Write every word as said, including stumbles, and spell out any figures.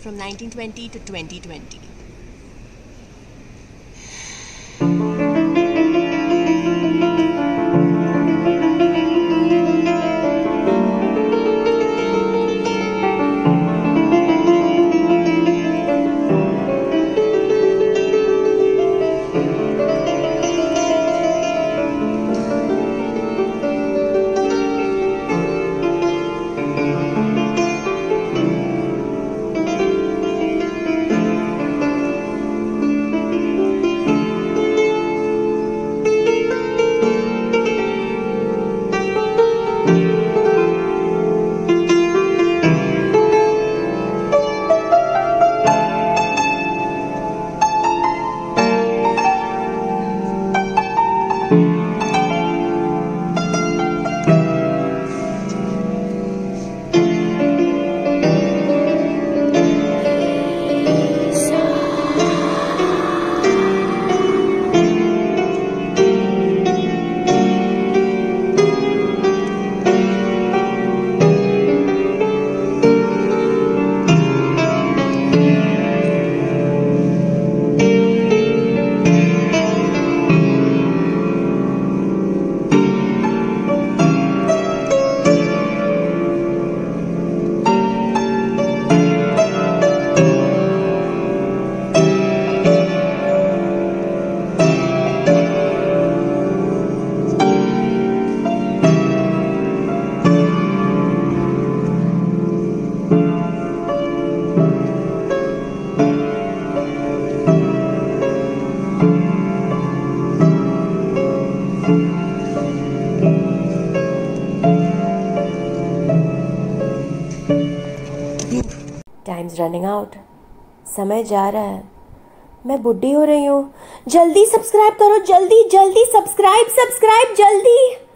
from nineteen twenty to twenty twenty. Time's running out, समय जा रहा है, मैं बुढ़ी हो रही हूँ। जल्दी सब्सक्राइब करो, जल्दी जल्दी सब्सक्राइब सब्सक्राइब जल्दी।